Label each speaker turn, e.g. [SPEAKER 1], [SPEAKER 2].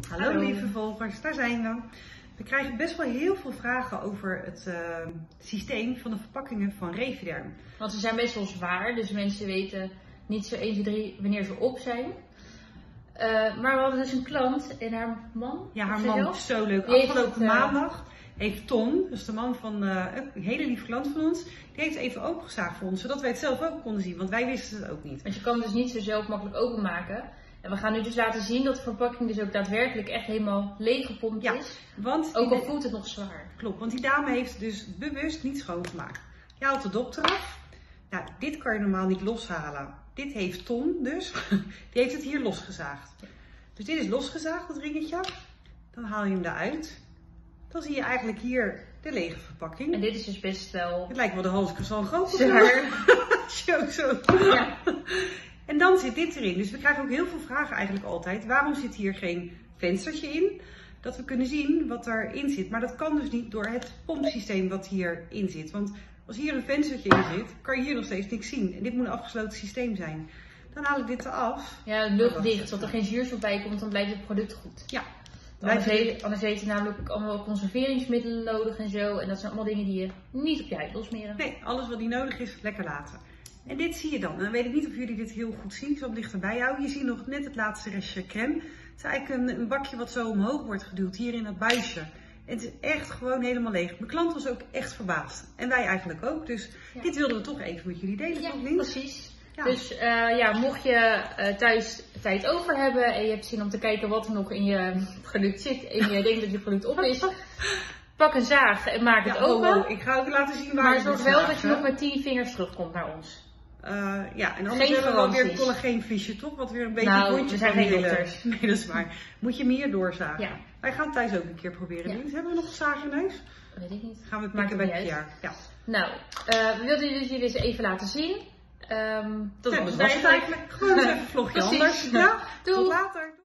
[SPEAKER 1] Hallo lieve volgers, daar zijn we. We krijgen best wel heel veel vragen over het systeem van de verpakkingen van Reviderm.
[SPEAKER 2] Want ze zijn best wel zwaar, dus mensen weten niet zo 1, 2, 3 wanneer ze op zijn. Maar we hadden dus een klant en haar man.
[SPEAKER 1] Ja, haar man is zo leuk. Afgelopen maandag heeft Ton, dus de man van een hele lieve klant van ons, die heeft even opengezaagd voor ons, zodat wij het zelf ook konden zien, want wij wisten het ook niet.
[SPEAKER 2] Want je kan dus niet zo zelf makkelijk openmaken. En we gaan nu dus laten zien dat de verpakking dus ook daadwerkelijk echt helemaal leeggepompt is.
[SPEAKER 1] Want
[SPEAKER 2] ook al voelt het nog zwaar.
[SPEAKER 1] Klopt, want die dame heeft dus bewust niet schoongemaakt. Je haalt de dop eraf. Nou, dit kan je normaal niet loshalen. Dit heeft Ton dus. Die heeft het hier losgezaagd. Dus dit is losgezaagd, dat ringetje. Dan haal je hem eruit. Dan zie je eigenlijk hier de lege verpakking.
[SPEAKER 2] En dit is dus best wel...
[SPEAKER 1] Het lijkt wel de halskroissant groot. Zo.
[SPEAKER 2] Ja.
[SPEAKER 1] En dan zit dit erin. Dus we krijgen ook heel veel vragen eigenlijk altijd. Waarom zit hier geen venstertje in? Dat we kunnen zien wat erin zit. Maar dat kan dus niet door het pompsysteem wat hierin zit. Want als hier een venstertje in zit, kan je hier nog steeds niks zien. En dit moet een afgesloten systeem zijn. Dan haal ik dit eraf.
[SPEAKER 2] Ja, luchtdicht, zodat er geen zuurstof bij komt, dan blijft het product goed.
[SPEAKER 1] Ja.
[SPEAKER 2] Anders heeft het namelijk allemaal conserveringsmiddelen nodig en zo. En dat zijn allemaal dingen die je niet op je huid wil smeren.
[SPEAKER 1] Nee, alles wat niet nodig is, lekker laten. En dit zie je dan. En dan weet ik niet of jullie dit heel goed zien. Ik zal het dichter bij jou. Je ziet nog net het laatste restje crème. Het is eigenlijk een bakje wat zo omhoog wordt geduwd. Hier in dat buisje. En het is echt gewoon helemaal leeg. Mijn klant was ook echt verbaasd. En wij eigenlijk ook. Dus dit wilden we toch even met jullie delen.
[SPEAKER 2] Ja,
[SPEAKER 1] toch, Lien?
[SPEAKER 2] precies.
[SPEAKER 1] Ja.
[SPEAKER 2] Dus mocht je thuis tijd over hebben en je hebt zin om te kijken wat er nog in je product zit. En je denkt dat je product op is. Pak een zaag en maak het open.
[SPEAKER 1] Ik ga ook laten zien waar
[SPEAKER 2] maar zorg wel dat je nog met 10 vingers terugkomt naar ons.
[SPEAKER 1] En anders hebben we weer een collageenvisje, toch? Wat weer een beetje
[SPEAKER 2] we zijn geen dokters.
[SPEAKER 1] Nee, dat is waar. Moet je meer doorzagen.
[SPEAKER 2] Ja.
[SPEAKER 1] Wij gaan het thuis ook een keer proberen. Ja. Hebben we nog een zaag in huis?
[SPEAKER 2] Weet ik niet.
[SPEAKER 1] Gaan we het maken bij het jaar. Ja.
[SPEAKER 2] Nou, we wilden jullie dus even laten zien.
[SPEAKER 1] Dat was het eigenlijk. Gewoon even een vlogje anders. Ja, tot later.